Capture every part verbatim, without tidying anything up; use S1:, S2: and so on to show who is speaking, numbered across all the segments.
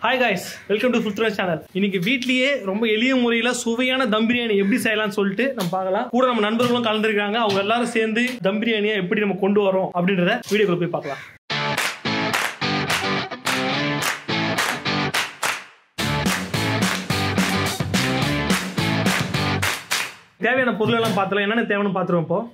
S1: Hi guys, welcome to Full Thrust channel. இன்னைக்கு வீட்லயே ரொம்ப எளிய முறையில சுவையான தம் பிரியாணி எப்படி செய்யலாம்னு சொல்லிட்டு நம்ம பார்க்கலாம். கூட நம்ம நண்பர்களும் கலந்துருக்காங்க. அவங்க எல்லாரும் சேர்ந்து தம் பிரியாணியை எப்படி நம்ம கொண்டு வரோம் அப்படின்றத வீடியோக்குள்ள போய் பார்க்கலாம். தேவையான பொருள் எல்லாம் பார்த்தலாம். என்னென்ன தேவைன்னு பார்த்துருவோம் இப்போ.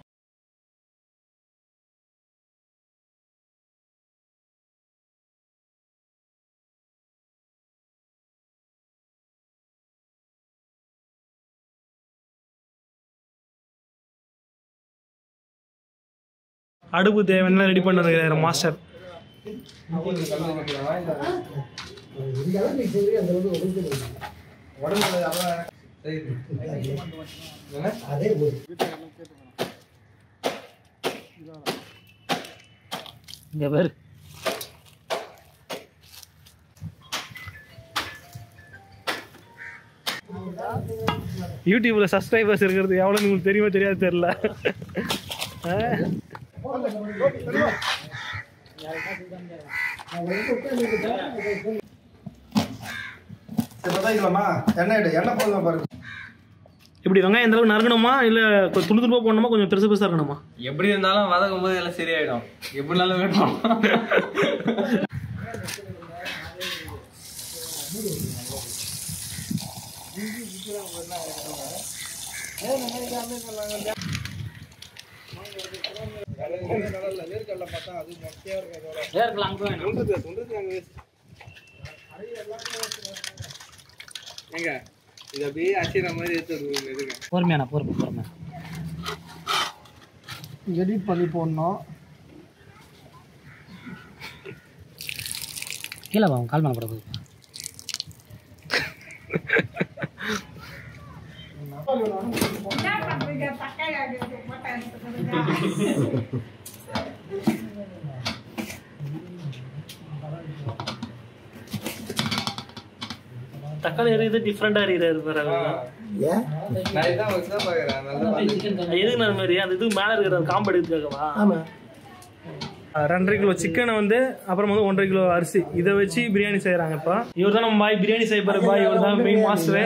S1: அடுப்பு தேவையான ரெடி பண்ணுறாரு மாஸ்டர். இங்க பாரு, யூடியூப்ல சப்ஸ்கிரைபர்ஸ் இருக்கிறது எவ்வளவு உங்களுக்கு தெரியுமா தெரியாது தெரியல. இப்படி வெங்காயம் எந்த அளவுக்கு நறுக்கணுமா இல்ல துண்டு துருப்பா போடணுமா கொஞ்சம் பெருசு பெருசா இருக்கணுமா?
S2: எப்படி இருந்தாலும் வதக்கும் போது எல்லாம் சரியாயிடும். எப்படினாலும் வேணும்.
S1: பொறுமையான பொறுமை பொறுமை எடிட் பண்ணி போடணும். கீழே வா, கால் பண்ண போறது. தக்காளி எரியுது டிஃப்ரெண்டா எரியுது பாரு. எதுக்கு நான் மாதிரி அந்த இது மேல இருக்கிற காம்பு எடுத்துக்காகவா? ரெண்டரை கிலோ சிக்கனை வந்து அப்புறம் வந்து ஒன்றரை கிலோ அரிசி இதை வச்சு பிரியாணி செய்யறாங்க. இப்போ இவர் தான் நம்ம பாய் பிரியாணி செய்ய போற பாய். இவர் தான் மெயின் மாஸ்டரு.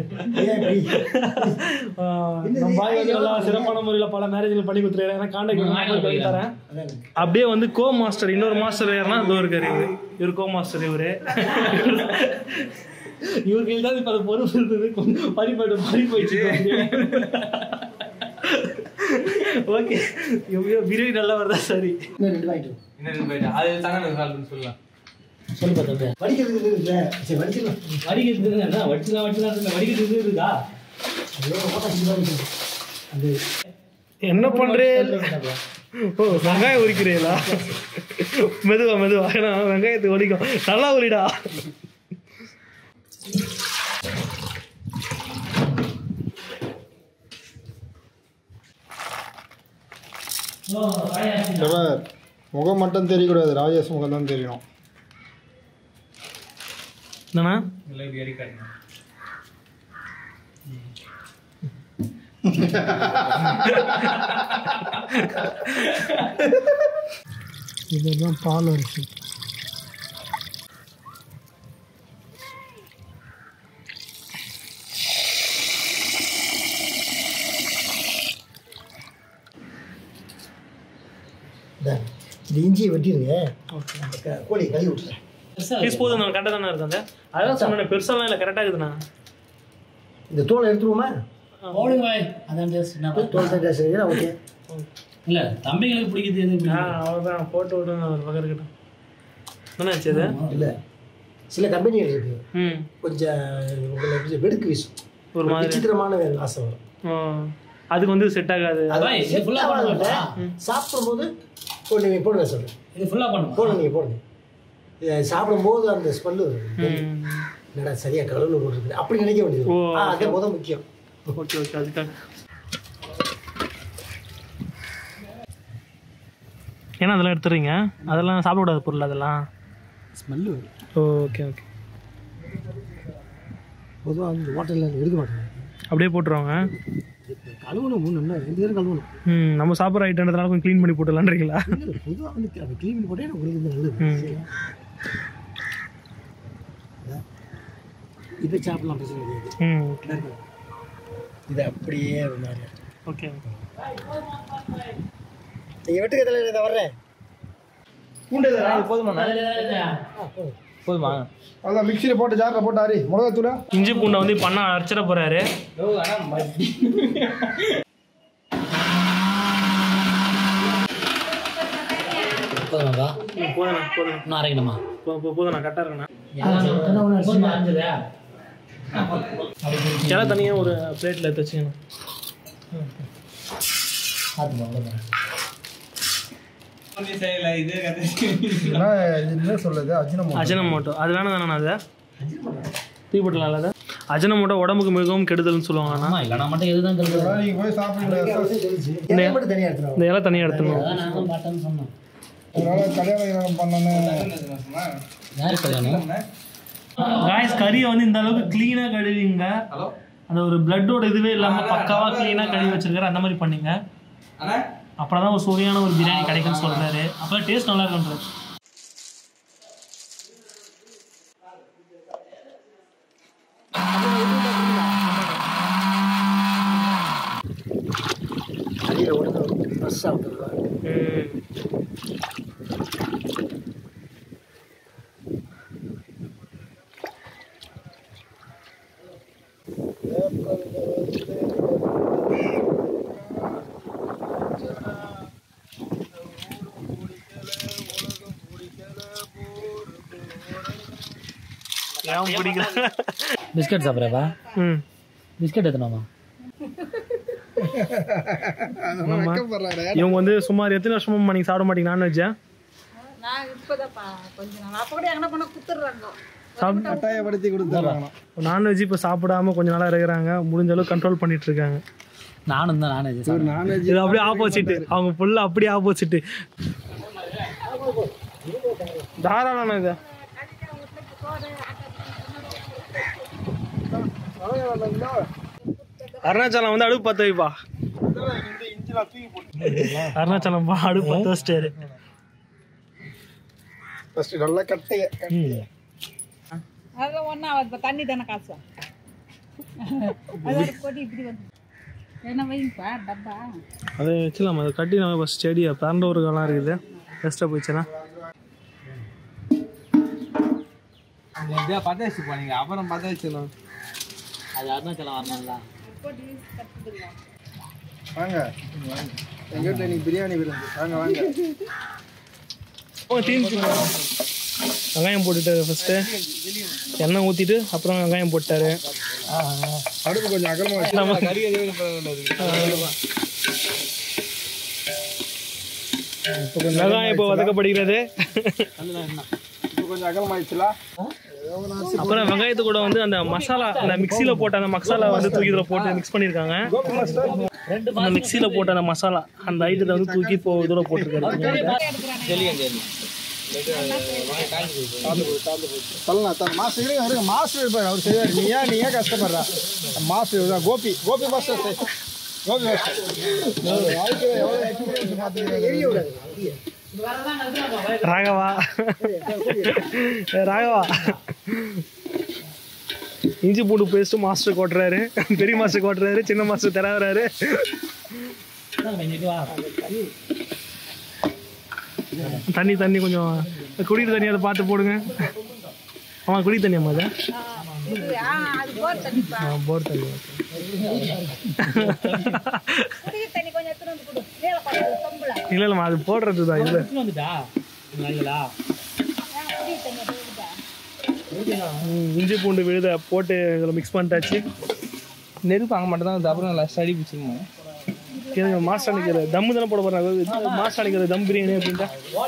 S1: நம்ம பாய் வந்து நல்லா சிறப்பான முறையில் பல மேரேஜ்ல பண்ணி கொடுத்துருக்காரு. ஏன்னா கான்டாக்ட் பண்ணி தரேன். அப்படியே வந்து கோ மாஸ்டர் இன்னொரு மாஸ்டர் யாருன்னா இதோ இருக்காரு. இவரு இவர் கோ மாஸ்டர். இவரு இவருக்கு தான் இப்ப அது பொறுப்பு இருந்தது. கொஞ்சம் பறிப்பாட்டு பறி போயிடுச்சு. ஓகே, பிரியாணி நல்லா வருதா? சரி, சொல்லு பார்த்தா என்ன பண்றே? ஓ, வெங்காயம் உரிக்கிறீங்களா? மெதுவா மெதுவா, ஏன்னா வெங்காயத்துக்கு ஒடிக்கும். நல்லா உரிடா.
S3: முகம் மட்டும் தெரியக்கூடாது, ராஜேஷ் முகம் தான் தெரியணும்.
S1: என்னன்னா இதுதான் பால் அரிசி.
S4: இஞ்சியை வெட்டிடுங்க. கோழி கழுவி விட்டுறேன்.
S1: போதும், கரெக்டாக தானே இருக்கு. அந்த அதான் சொன்னேன், பெருசாலாம் இல்லை, கரெக்டாக இருக்குதுண்ணா.
S4: இந்த தோலை எடுத்துருவோமா?
S1: அதான் ஓகே. இல்லை தம்பிங்களுக்கு பிடிக்குது. அவ்வளோதான், போட்டு விடுங்க. ஒரு பக்கம் இருக்கட்டும். என்னாச்சு அது? இல்லை,
S4: சில கம்பெனிகள் இருக்கு கொஞ்சம் உங்களுக்கு வெடுக்கு வீசும், ஒரு மாதிரி விசித்திரமான வாசம் வரும்.
S1: அதுக்கு வந்து செட் ஆகாது.
S4: சாப்பிடும்போது போடுங்க போடுங்க சொல்றேன். இது ஃபுல்லாக பண்ணுங்க, போடுங்க நீங்கள் போடுங்க. சாப்பிடும்போது அந்த ஸ்மெல்லு என்னடா சரியா கலந்து போட்டுருக்கு அப்படி நினைக்க வேண்டியது. அது முதல் முக்கியம்.
S1: ஓகே ஓகே, அதுக்காக ஏன்னா அதெல்லாம் எடுத்துறீங்க. அதெல்லாம் சாப்பிடக்கூடாத பொருள், அதெல்லாம்
S4: ஸ்மெல்லு வரும்.
S1: Okay okay.
S4: பொதுவாக அந்த ஹோட்டலில் எடுக்க மாட்டாங்க,
S1: அப்படியே போட்டுருவாங்க.
S4: கழுவணும் மூணு ரெண்டு பேரும் கழுவணும்.
S1: ம் நம்ம சாப்பிட்ற ஐட்டம்ன்றதுனால கொஞ்சம் க்ளீன் பண்ணி போட்டுலான்றீங்களா?
S4: பொதுவாக வந்து க்ளீன் பண்ணி போட்டே உங்களுக்கு நல்லது. இதை சாப்பிடலாம் பிரச்சனை கிடையாது.
S1: ம்
S4: இது அப்படியே மாதிரி.
S1: ஓகே
S4: நீங்கள் வெட்டுக்க தலைவர் இதை வர்றேன்.
S2: பூண்டு போதுமா போதுமா?
S3: அதான் மிக்சியில் போட்டு ஜாரில் போட்டு அரி மிளகாத்தூளா
S1: இஞ்சி பூண்டை வந்து பண்ண அரைச்சிட போறாரு.
S5: போதுமாப்பா?
S1: போதுண்ணா போதும்
S5: இன்னும் அரைக்கணுமா?
S1: போதுண்ணா கரெக்டாக இருக்குண்ணா. இலை தனியாக ஒரு பிளேட்டில் எடுத்து வச்சுக்கணும்.
S3: என்ன சொல்லுது அஜினமோட்டோ
S1: அஜினமோட்டோ அது வேணும் தானே அதை தூக்கி போட்டலாம்ல அதை. அஜினமோட்டோ உடம்புக்கு மிகவும் கெடுதல்னு சொல்லுவாங்கண்ணா.
S5: ஆமா இல்லைனா மட்டும் எதுதான் கருது.
S3: நீங்கள் போய் சாப்பிடுங்க.
S4: தனியாக எடுத்துருவோம்.
S1: இந்த இலை தனியாக எடுத்துணும்.
S5: அதான் நானும் பார்த்தேன்னு சொன்னேன்.
S3: அதனால கல்யாணம் பண்ணணும்.
S5: யாரு கல்யாணம்?
S1: காய்ஸ் கறியை வந்து இந்த அளவுக்கு க்ளீனாக கழுவிங்க. அந்த ஒரு பிளட்டோட இதுவே இல்லாமல் பக்காவாக க்ளீனாக கழுவி வச்சிருக்காரு. அந்த மாதிரி பண்ணிங்க. அப்புறம் தான் ஒரு சுவையான ஒரு பிரியாணி கிடைக்குன்னு சொல்கிறாரு. அப்போ டேஸ்ட் நல்லா இருக்குன்றாரு.
S4: அடியில் உடனே ஃப்ரெஷ் சாப்பிட்டுருவாங்க.
S1: ஏன் பிடிக்கல?
S5: பிஸ்கட் சாப்பிட்றப்பா?
S1: ம்
S5: பிஸ்கட் எத்தனாமா?
S1: இவங்க வந்து சுமார் எத்தனை வருஷமா நீங்கள் சாப்பிட மாட்டீங்க நான்வெஜ்ஜா?
S3: கட்டாயப்படுத்தி கொடுத்துறாங்க.
S1: நான்வெஜ் இப்போ சாப்பிடாம கொஞ்ச நாளாக இருக்கிறாங்க. முடிஞ்ச அளவுக்கு கண்ட்ரோல் பண்ணிட்டு இருக்காங்க.
S5: நானும் தான் நான்வெஜ்
S3: நான்வெஜ்
S1: இது அப்படியே ஆப்போசிட். அவங்க ஃபுல்லாக அப்படியே ஆப்போசிட். தாராளம் இது. அருணாச்சலம் வந்து அடுப்பு பற்ற வைப்பா. அருணாச்சலம் அடுப்பு பற்ற வச்சிட்டாரு.
S3: நல்லா கட்டைய
S6: தண்ணி தானே காசு
S1: அதை வச்சுலாம். அதை கட்டி நம்ம ஃபஸ்ட் செடியா பிறந்த ஊருக்கெல்லாம் இருக்குது. பெஸ்ட்டாக போயிடுச்சுன்னா
S2: பற்ற வச்சு போனீங்க. அப்புறம் பற்ற வச்சுக்கணும்.
S5: அது அருணாச்சலம் வரணும்ல.
S3: வாங்க எங்கள் வீட்டில் இன்னைக்கு பிரியாணி விருந்து. வாங்க வாங்க.
S1: வெங்காயம் போட்டுட்டாரு. ஃபஸ்ட்டு எண்ணெய் ஊற்றிட்டு அப்புறம் வெங்காயம் போட்டாரு.
S3: அடுப்பு கொஞ்சம் அகலமாக வச்சு
S1: நம்ம வெங்காயம் இப்போ வதக்கப்படுகிறது.
S3: இப்போ கொஞ்சம் அகலமாயிடுச்சுல.
S1: அப்புறம் வெங்காயத்து கூட வந்து அந்த மசாலா, அந்த மிக்சியில போட்ட அந்த மசாலா வந்து தூக்கி இதில் போட்டு மிக்ஸ் பண்ணியிருக்காங்க. அந்த மிக்சியில போட்ட அந்த மசாலா அந்த ஐட்டத்தை வந்து தூக்கி இப்போ இதோட போட்டிருக்காரு.
S3: சொல்லலாம் தான் மாஸ்டர் இருங்க இருங்க மாஸ்டர் இருப்பார். அவர் செய்வார். நீ ஏன் நீ ஏன் கஷ்டப்படுறா? மாஸ்டர் தான் கோபி கோபி மாஸ்டர் கோபி மாஸ்டர் வாழ்க்கையில் எவ்வளோ எக்ஸ்பீரியன்ஸ் பார்த்துக்கிறாரு.
S1: ராகவா ராகவா இஞ்சி பூண்டு பேஸ்ட்டு மாஸ்டர் கொட்டுறாரு. பெரிய மாஸ்டர் கொட்டுறாரு. சின்ன மாஸ்டர் தராறாரு. தண்ணி தண்ணி கொஞ்சம் குடிக்கிற தண்ணி அதை பார்த்து போடுங்க. ஆமாம் குடி தண்ணி அம்மா. அது போர் தண்ணி. இல்லை இல்லைம்மா அது போடுறது தான். இல்லை இஞ்சி பூண்டு விழுத போட்டு இதில் மிக்ஸ் பண்ணிட்டாச்சு.
S2: நெருப்பு அங்கே மட்டும் தான். அப்புறம் ஸ்டடி பிடிச்சிருமா
S1: மாஸ்டர் அடிக்கிற தம்மு தானே போட போகிறாங்க. மாஸ்டர் அடிக்கிற தம் பிரியாணி அப்படின்ட்டா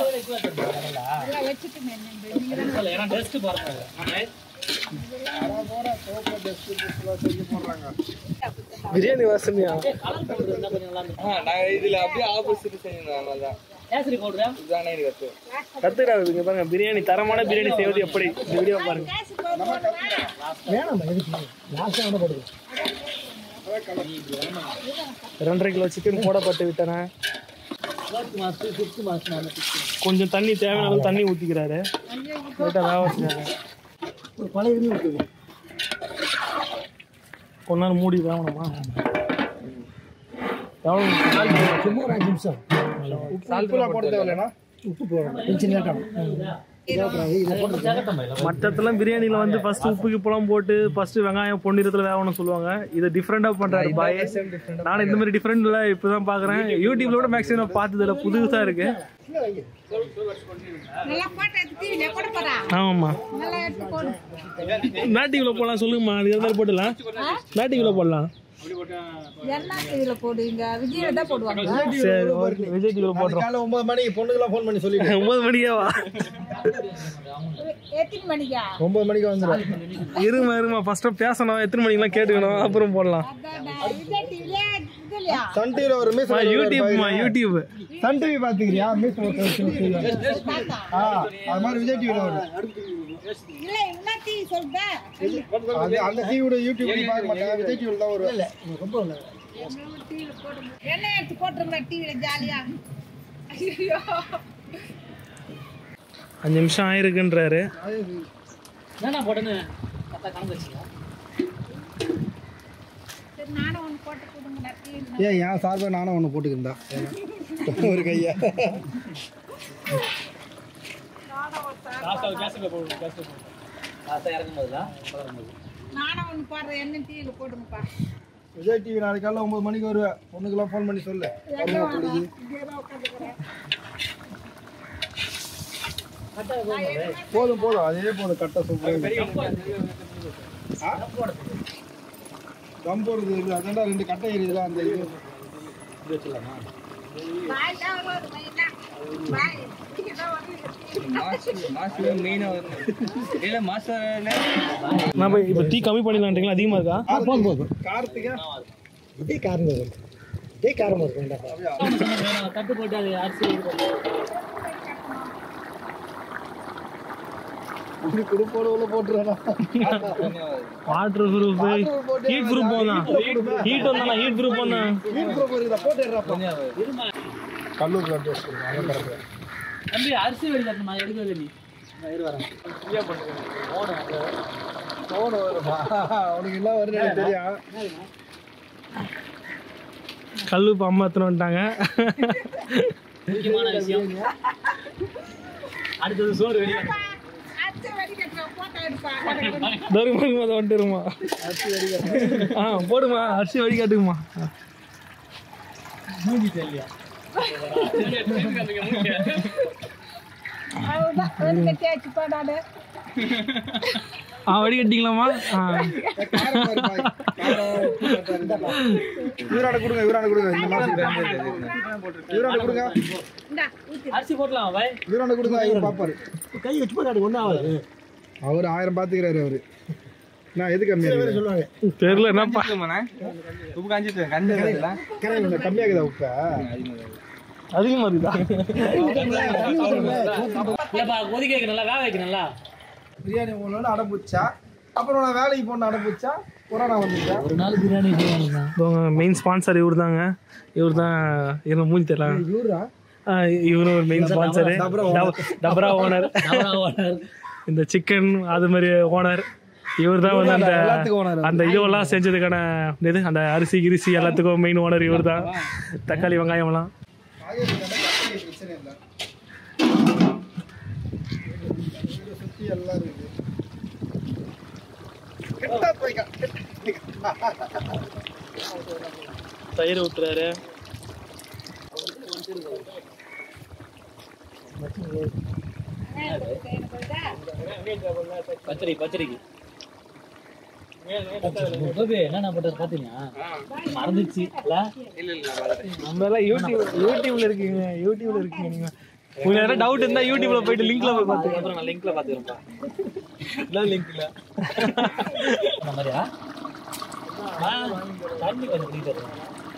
S1: பிரியாணி வாசனையா?
S2: இதில் அப்படியே ஆப்போசிட் செஞ்சேன்.
S1: கத்துக்கிறாங்க பாருங்க. பிரியாணி தரமான பிரியாணி செய்வது எப்படி இந்த வீடியோ பாருங்க. ரெண்டரை கிலோ சிக்கன் போடப்பட்டு விட்டன. கொஞ்சம் தண்ணி தேவையான அளவு தண்ணி ஊற்றிக்கிறாரு. லைட்டாக வேக வச்சுருக்காங்க.
S4: ஒரு பழைய இருந்து இருக்குது
S1: கொஞ்ச நேரம் மூடி வேணுமா எவ்வளோ
S4: சும்மா ஒரு அஞ்சு நிமிஷம்
S3: உப்புலாம் போட தேவையில்லைண்ணா
S4: உப்பு போடணும் கொஞ்சம் லேட்டாகும் இதை போட்டு
S1: மற்றதெல்லாம் பிரியாணியில் வந்து ஃபர்ஸ்ட் உப்புக்கு இப்பெல்லாம் போட்டு ஃபர்ஸ்ட் வெங்காயம் பொன்னிறத்தில் வேகணும்னு சொல்லுவாங்க இதை டிஃப்ரெண்டாக பண்ணுறாரு பாய். நானும் இந்த மாதிரி டிஃப்ரெண்ட்டில் இப்போ தான் பார்க்குறேன். யூடியூப்ல கூட மேக்ஸிமம் நான் பார்த்ததில்ல, புதுசாக இருக்கு. ஆமாம்மா நாட்டிக்குள்ள போடலாம் சொல்லுங்கம்மா. அது எதாவது போடலாம் நாட்டிக்குள்ள போடலாம். சரி ஓகே விஜய் டிவியில் போடுறோம்.
S3: காலை ஒன்பது மணிக்கு பொண்ணுக்கெல்லாம் ஃபோன் பண்ணி சொல்லிட்டு
S1: ஒன்பது மணிக்கேவா?
S3: ஒன்பது மணிக்கு வந்துடும்.
S1: இருமா இருமா ஃபர்ஸ்ட் பேசணும், எத்தனை மணிக்கெல்லாம் கேட்டுக்கணும், அப்புறம் போடலாம்.
S3: சன் டிவில ஒரு மிஸ்
S1: யூடியூப்மா யூடியூப்
S3: சன் டிவி பாத்துக்கிறியா? மிஸ் ஆ அது மாதிரி விஜய் டிவில வரும். அது அந்த டிவியோட யூடியூப்ல பார்க்க மாட்டேன், விஜய் டிவில தான் வரும். இல்ல ரொம்ப நல்ல
S6: என்ன எடுத்து போட்டுருங்க டிவில ஜாலியா.
S1: அஞ்சு நிமிஷம் ஆயிருக்குன்றாரு.
S5: என்ன போட்டேன்னு கரெக்டாக கணக்கு வச்சுக்கா.
S6: சரி நானும் ஒன்று போட்டு கொடுங்க டிவில.
S3: ஏன் என் சார்பாக நானும் ஒன்று போட்டுக்கிருந்தா ஒரு கையா
S6: நானும் ஒன்று போடுறேன் என்ன டிவில போடுங்கப்பா.
S3: விஜய் டிவி நாளைக்கு காலையில் ஒன்பது மணிக்கு வருவேன். பொண்ணுக்கெல்லாம் ஃபோன் பண்ணி சொல்லு. போதும் போதும் அதே போதும் கரெக்டாக சூப்பராக தம் போடுறது இல்லை. அதாண்டா ரெண்டு கட்டை ஏறியதுல அந்த இது
S5: வச்சுக்கலாமா?
S1: நான் போய் இப்போ டீ கம்மி பண்ணிடலான்றீங்களா? அதிகமாக இருக்கா?
S4: போதும் போதும்
S3: கார்த்திகா
S4: இதே காரமாக இருக்கும் இதே காரமாக இருக்கும்.
S5: தட்டு போட்டு அது அரிசி
S3: இப்படி குடுப்போட உள்ள போட்டுருவேண்ணா.
S1: வாட்டர் ப்ரூஃப் ஹீட் ப்ரூஃப் போதான் ஹீட் வந்தானா ஹீட் ப்ரூஃப் வந்தான்
S3: கல்லூர் பிளட் டெஸ்ட் கொடுங்க.
S5: தம்பி அரிசி வெடி தட்டுமா எடுக்கவே நீ வரேன்
S3: ஃபோன் வருமா அவனுக்கு எல்லாம் வருது எனக்கு தெரியும்.
S1: கல்லு இப்போ அம்மா எத்தனை வந்துட்டாங்க.
S5: முக்கியமான விஷயம் அடுத்தது சோறு வெடி
S1: தருமாங்க அதை வந்துருமா? ஆ போடுமா அரிசி வடிகாட்டுக்குமா.
S5: மூஞ்சி தெரியலையா?
S1: ஆ வடிகட்டிக்கலாமா? ஆ
S3: இவராட கொடுங்க இவராட கொடுங்க இந்த மாசம் இவராட கொடுங்க
S5: அரிசி போடலாம் பாய்.
S3: இவராட கொடுங்க இவர் பாப்பாரு.
S4: கை வச்சு போட்டு ஒன்றும் ஆகாது.
S3: அவர் ஆயிரம் பாத்துக்கிறாரு அவரு. நான் எது கம்மியா இருக்கு
S4: சொல்லுவாங்க
S1: தெரியல என்னப்பா
S2: உப்பு காஞ்சிட்டு கஞ்சில
S3: கரெக்ட் கம்மியாகுதா உப்ப
S1: அதிகமாக இருக்குதா?
S5: இல்லப்பா கொதிக்க வைக்கணும்ல, வேக வைக்கணும்ல.
S3: பிரியாணி போடணும்னு அடம்புச்சா அப்புறம் நான் வேலைக்கு போன அடம்புச்சா கொரோனா வந்துச்சா
S5: ஒரு நாள் பிரியாணி செய்வாங்க.
S1: மெயின் ஸ்பான்சர் இவர் தாங்க. இவர் தான் இவங்க மூஞ்சி தெரியலாம்.
S3: இவரா
S1: இவரும் ஒரு மெயின் ஸ்பான்சரு, டபரா ஓனர். இந்த சிக்கன் அது மாதிரி ஓனர் இவர் தான் வந்து அந்த அந்த இதுவெல்லாம் செஞ்சதுக்கான இது அந்த அரிசி கிரிசி எல்லாத்துக்கும் மெயின் ஓனர் இவர் தான். தக்காளி வெங்காயம்லாம்
S3: பிரச்சனை இல்லை. சுத்தி எல்லாம் இருக்குது.
S1: தயிர் விட்டுறாரு.
S5: பச்சரி பச்சரிக்கு என்னென்ன பண்றது பாத்தீங்கன்னா மறந்துச்சு.
S1: நம்ம எல்லாம் யூடியூப் யூடியூப்ல இருக்கீங்க யூடியூப்ல இருக்கீங்க நீங்க. உங்களுக்கு ஏதாவது டவுட் இருந்தா யூடியூப்ல போயிட்டு லிங்க்ல போய் பாத்துங்க.
S5: அப்புறம் நான் லிங்க்ல பாத்துக்கிறேன்ப்பா.
S1: இல்ல லிங்க்ல
S5: அந்த மாதிரியா தண்ணி கொஞ்சம் குடிக்கிறேன்.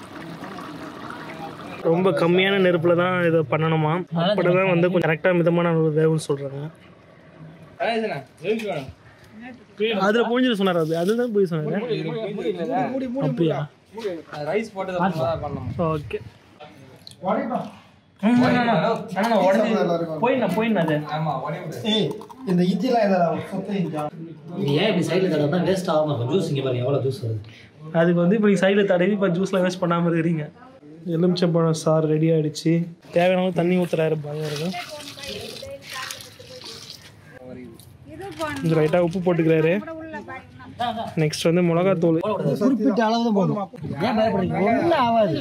S1: ரொம்ப கம்மியான நெருப்புல தான் இதை பண்ணணுமா. அப்படிதான் வந்து கொஞ்சம் கரெக்டா மிதமான வேவுன்னு சொல்றாங்க. அதுல புரிஞ்சது சொன்னார். அது அதுதான் போய் சொன்னாரு. அப்படியா?
S2: ரைஸ் போட்டு பண்ணணும்.
S1: ஓகே போயிடலாம் போயிடலாம் அது.
S2: ஆமா உடையுது.
S3: ஏய் இந்த இஞ்சிலாம் இதெல்லாம் சொத்தை இஞ்சா
S4: ஏன் இப்படி சைடில் தடவை தான் வேஸ்ட் ஆகாமல் இருக்கும் ஜூஸ் இங்கே பாருங்க எவ்வளோ ஜூஸ் வருது.
S1: அதுக்கு வந்து இப்போ நீங்கள் சைடில் தடவி இப்போ ஜூஸ்லாம் வேஸ்ட் பண்ணாமல் இருக்கிறீங்க. எலுமிச்சம்பழம் சாறு ரெடி ஆகிடுச்சு. தேவையான தண்ணி ஊற்றுறாரு பயம் இருக்கும். ரைட்டாக உப்பு போட்டுக்கிறாரு. நெக்ஸ்ட் வந்து மிளகாத்தூள்
S4: குறிப்பிட்ட அளவு தான் போதும். ஏன் பயப்படுறீங்க? ஒன்றும் ஆகாது.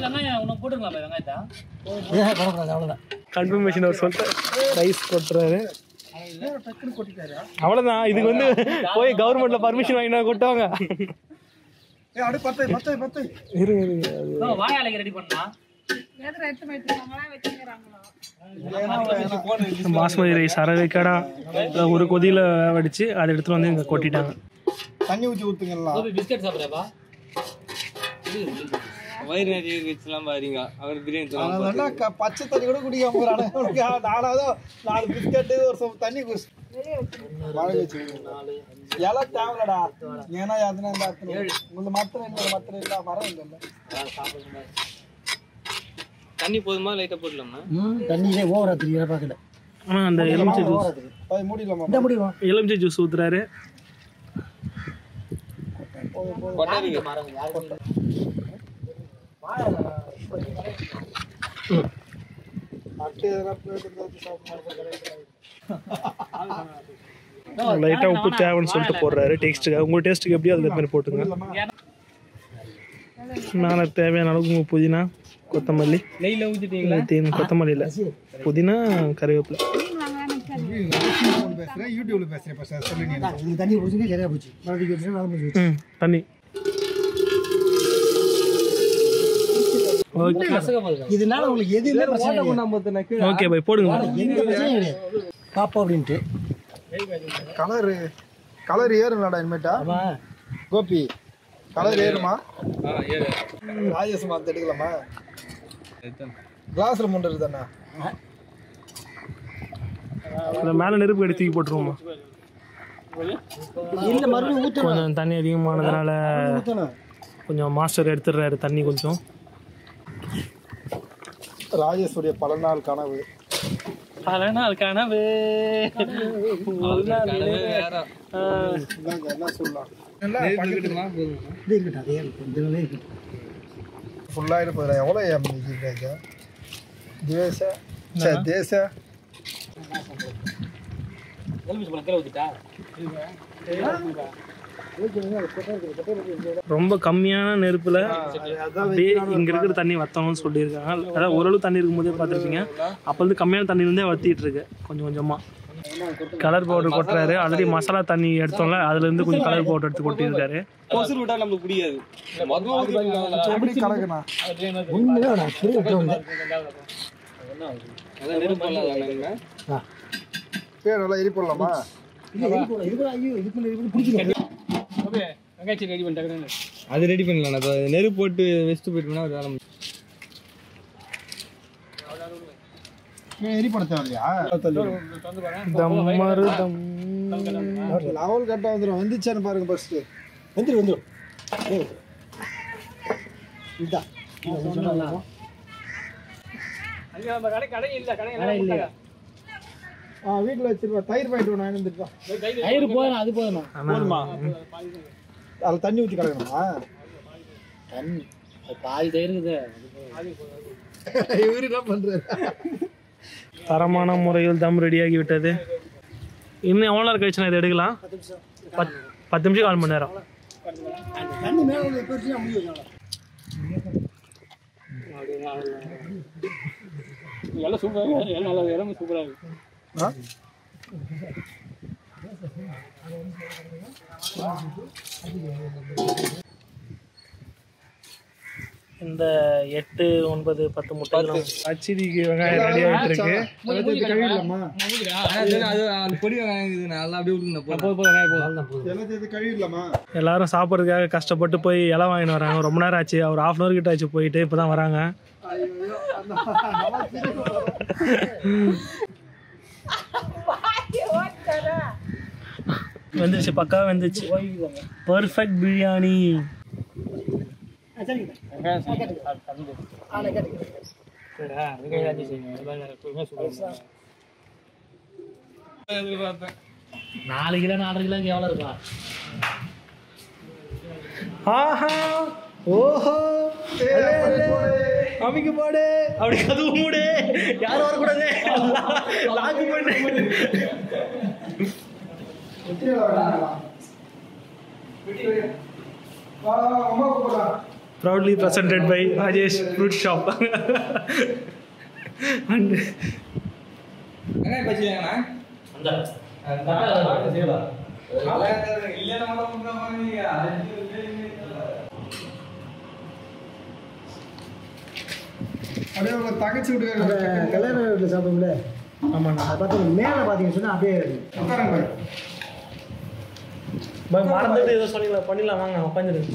S4: அவ்வளோதான்
S1: கன்ஃபர்மேஷன் அவர் சொல்லிட்டு ரைஸ் கொட்டுறாரு. அவ்வளோதான். இதுக்கு வந்து போய் கவர்மெண்ட்ல பர்மிஷன் வாங்கினா கொட்டுவாங்க. இருங்க இருங்க பாஸ்மதி ரைஸ் அரை வைக்கடா ஒரு கொதியில வடிச்சு அதை எடுத்துட்டு வந்து இங்க கொட்டிட்டாங்க.
S3: தண்ணி ஊற்றி ஊற்றுங்களா?
S5: பிஸ்கட் சாப்பிட்றப்பா
S2: வயிறு நிறைய வச்சுலாம் பாருங்க. அவர் பிரியாணி
S3: அதெல்லாம் பச்சை தண்ணி கூட குடிக்காம போறாங்க. நாலாவது நாலு பிஸ்கட்டு ஒரு சொல் தண்ணி குடிச்சு மழை வச்சு எல்லாம் தேவைலடா. ஏன்னா அதுனா இந்த உங்களுக்கு மாத்திரம் இல்லை மாத்திரம் இல்லை வர இல்லை.
S2: தண்ணி போதுமா லைட்டா போடலாமா?
S4: தண்ணியே ஓவரா தெரியல பார்க்கல.
S1: ஆனா அந்த எலுமிச்சை ஜூஸ்
S3: மூடிடலாமா?
S4: இந்த முடியும்
S1: எலுமிச்சை ஜூஸ் ஊத்துறாரு. லைட்டா உப்பு தேவைன்னு சொல்லிட்டு போடுறாரு டேஸ்ட்டுக்கு. உங்க டேஸ்ட்டுக்கு எப்படியோ அதுக்கு மாதிரி போட்டுங்க. மேலே தேவையான அளவுக்கு உங்க புதினா கொத்தமல்லி
S2: நெய்ல ஊத்திட்டீங்களா?
S1: கொத்தமல்லி இல்லை புதினா கருவேப்பிலை.
S3: பேசுறேன் யூடியூப்ல பேசுறேன் சொல்லி
S4: தண்ணி குடிச்சுங்க சரியா போச்சு.
S1: ம் தண்ணி
S4: இதனால உங்களுக்கு எதுவுமே பிரச்சனை இல்லை.
S1: ஓகே பை போடுங்க.
S4: எந்த பிரச்சனையும் கிடையாது பாப்பா அப்படின்ட்டு.
S3: கலரு கலர் ஏறும்லாடா இனிமேட்டா கோபி? கலர் ஏறுமா? ராஜேஷ் மாத்த எடுக்கலாமா? கிளாஸ்ல முண்டது தானே.
S1: மேலே நெருப்பு கட்டி தூக்கி போட்டுருவோமா?
S4: இல்லை மறுபடியும் ஊற்றணும்.
S1: கொஞ்சம் தண்ணி அதிகமானதுனால கொஞ்சம் மாஸ்டர் எடுத்துடுறாரு தண்ணி கொஞ்சம்.
S3: ராஜேஸ்வரிய பல நாள் கனவு
S1: பல நாள் கனவு
S3: என்ன சொல்லலாம்? ஃபுல்லா இருப்பது எவ்வளோ தேச தேச
S1: ரொம்ப கம்மியான நெருப்புல அப்படியே இங்க இருக்கிற தண்ணி வத்தணும்னு சொல்லியிருக்காங்க. அதாவது ஓரளவு தண்ணி இருக்கும் போதே பார்த்துருப்பீங்க. அப்போ வந்து கம்மியான தண்ணியிலேருந்தே வத்திட்டு இருக்கு கொஞ்சம் கொஞ்சமா. கலர் பவுடர் கொட்டுறாரு. ஆல்ரெடி மசாலா தண்ணி எடுத்தோம்ல அதுல இருந்து கொஞ்சம் கலர் பவுடர் எடுத்து கொட்டியிருக்காரு.
S2: கொசு விட்டா நமக்கு பிடிக்காது.
S3: எப்படி கலக்குனா பேர் நல்லா எரி போடலாமா?
S2: அது ரெடி பண்ணலாம். நெருப்பு போட்டு வெஸ்ட் போயிட்டோம்னா ஒரு வேலை
S3: எரி போட தேவையா?
S1: தம்மரு தம்
S3: லெவல் கரெக்டா வந்துடும். வந்துச்சான்னு பாருங்க ஃபர்ஸ்ட்.
S4: வந்துடும் வந்துடும். இதுதான்
S3: ஆ வீட்டில் வச்சிருப்பா. தயிர் பாயிட்டு நான் இருந்துருப்பா.
S5: தயிர் போதும் அது போதுமா?
S3: போதுமா? அதில் தண்ணி ஊற்றி கலக்கணுமா?
S5: தண்ணி பாதி தயிர் இருக்குது.
S3: இவரு என்ன பண்றாரு?
S1: தரமான முறையில் தம் ரெடியாகி விட்டது. இன்னும் எவ்வளோ நேரம் கழிச்சுனா இதை எடுக்கலாம்? பத் பத்து நிமிஷம் கால் மணி நேரம்.
S4: தண்ணி மேலே எப்போ முடியும்?
S5: எல்லாம் சூப்பராக எல்லாம் நல்லா எல்லாமே சூப்பராக இருக்கு.
S1: இந்த எட்டு ஒன்பது பத்து முட்டை அச்சிடிக்கு வெங்காயம் ரெடி ஆகிட்டு இருக்கு.
S3: கழுவிடலாமா?
S2: பொடி நல்லா அப்படியே
S3: கழுவிடலாமா?
S1: எல்லாரும் சாப்பிட்றதுக்காக கஷ்டப்பட்டு போய் இலை வாங்கிட்டு வராங்க. ரொம்ப நேரம் ஆச்சு. ஒரு ஹாஃப் அன் அவர் கிட்ட ஆச்சு போயிட்டு இப்போ தான் வராங்க. வந்துருச்சு பக்காவாக வந்துருச்சு. பர்ஃபெக்ட் பிரியாணி.
S5: நாலு கிலோ நாலரை கிலோக்கு எவ்வளோ இருக்கும்?
S1: ஆஹா ஓஹோ அமைக்க போடு அப்படி கதவு மூடு யாரும் வரக்கூடாது லாக்கு பண்ணு proudly presented by Rajesh Fruit Shop and
S2: வெங்காயம் பச்சியாங்கண்ணா
S5: அந்த
S3: அப்படியே உங்க தங்கச்சி வீட்டுக்கு
S4: அந்த கல்யாண வீட்டில் சாப்பிடும்ல
S1: ஆமாண்ணா
S4: அதை பார்த்து மேலே பார்த்தீங்கன்னு சொன்னால் அப்படியே
S3: உட்காருங்க
S1: பாய் மறந்துட்டு ஏதோ சொன்னீங்களா பண்ணிடலாம் வாங்க உட்காந்துரு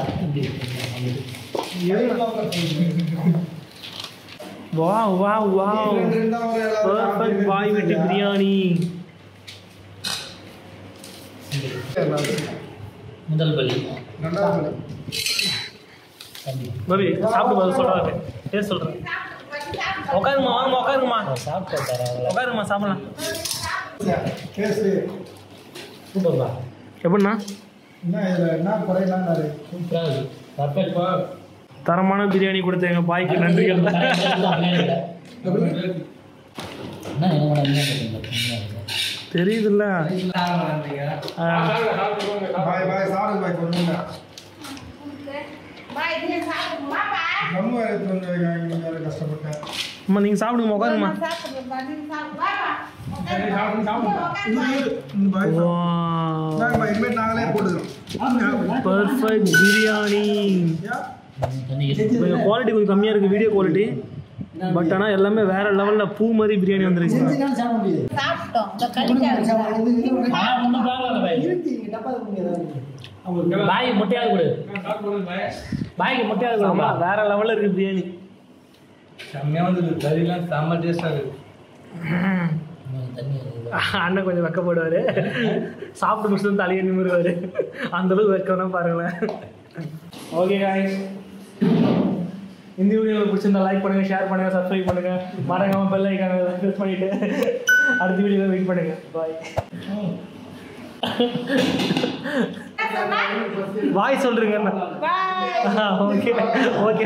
S1: வா வா வா பர்ஃபெக்ட் பாய் வீட்டு பிரியாணி
S5: முதல் பள்ளி
S3: ரெண்டாவது
S1: பாபி சாப்பிட்டு பதில் சொல்கிறாரு ஏன் சொல்கிறேன் உட்காருங்கம்மா வாங்கம்மா உட்காருங்கம்மா
S5: சாப்பிட்டு தர
S1: உட்காருங்கம்மா சாப்பிடலாம்
S3: கேசு
S5: சூப்பர்ப்பா.
S1: எப்படிண்ணா
S3: என்ன இதில் என்ன குறையிலான்னாரு
S5: சூப்பராக இருக்கு. பர்ஃபெக்ட்ப்பா.
S1: தரமான பிரியாணி கொடுத்த எங்கள் பாய்க்கு நன்றிகள்
S5: என்ன என்ன பண்ண
S1: தெரியுதுல்ல
S3: பாய் பாய் சாப்பிடு பாய் கொண்டு
S6: பாய் நீ சாப்பிடு வாப்பா
S3: ரொம்ப எடுத்து வந்து வைங்க வேறு கஷ்டப்பட்டேன்
S1: அம்மா நீங்கள் சாப்பிடுங்கம்மா உட்காருங்கம்மா
S6: சாப்பிடு பா நீ சாப்பிடு வாப்பா
S3: சரி சாப்பிடு சாப்பிடு பாய் நாங்கள் பாய் இனிமேல் நாங்களே போட்டுக்கிறோம்
S1: பர்ஃபெக்ட் பிரியாணி கொஞ்சம் குவாலிட்டி கொஞ்சம் கம்மியாக இருக்குது வீடியோ குவாலிட்டி பட் ஆனால் எல்லாமே வேற லெவலில் பூ மாதிரி பிரியாணி வந்துருச்சு
S4: சாப்பிட முடியாது
S6: சாப்பிட்டோம் இந்த கடிக்காது
S5: ஒன்றும் ப்ராப்ளம் இல்லை. பாய் பாய் முட்டையாவது கொடு. பாய்க்கு முட்டையாவது கொடுமா.
S1: ஆமாம் வேற லெவலில் இருக்குது பிரியாணி
S2: செம்மையாக வந்து கறிலாம் செம்ம டேஸ்ட்டாக இருக்குது.
S5: தண்ணி
S1: அண்ணன் கொஞ்சம் வெக்கப்படுவார் சாப்பிட்டு முடிச்சு தலையை நிமிருவார் அந்தளவுக்கு வெக்கம்னா பாருங்களேன். ஓகே guys, இந்த வீடியோ உங்களுக்கு பிடிச்சிருந்தா லைக் பண்ணுங்கள், ஷேர் பண்ணுங்கள், சப்ஸ்கிரைப் பண்ணுங்கள், மறக்காம பெல் ஐக்கான ப்ரெஸ் பண்ணிவிட்டு அடுத்த வீடியோவில் வெயிட் பண்ணுங்கள். பாய். பாய் சொல்கிறீங்க.
S6: Bye
S1: okay okay